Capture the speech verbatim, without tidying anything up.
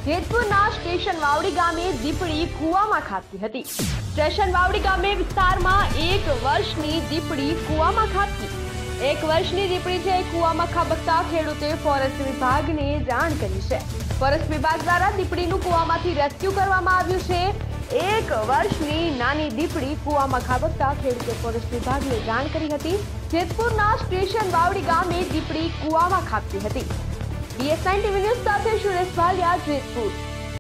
જેતપુરના station Vavdi ગામે દીપડી કૂવામાં ખાબકી હતી। સ્ટેશન વાવડી ગામે વિસ્તારમાં એક વર્ષની દીપડી કૂવામાં ખાબકી। એક વર્ષની દીપડી છે કૂવામાં ખાબકતા ખેડૂતે ફોરેસ્ટ વિભાગને જાણ કરી છે। ફોરેસ્ટ વિભાગ દ્વારા દીપડીનું કૂવામાંથી રેસ્ક્યુ કરવામાં આવ્યું છે। એક વર્ષની નાની દીપડી કૂવામાં ખાબકતા ખેડૂતે ફોરેસ્ટ વિભાગને જાણ કરી હતી। જેતપુરના સ્ટેશન વાવડી ગામે દીપડી કૂવામાં ખાબકી હતી। બીએસ નાઇન ટીવી ન્યૂઝ સાથે સુરેશ ભાલિયા, જેતપુર।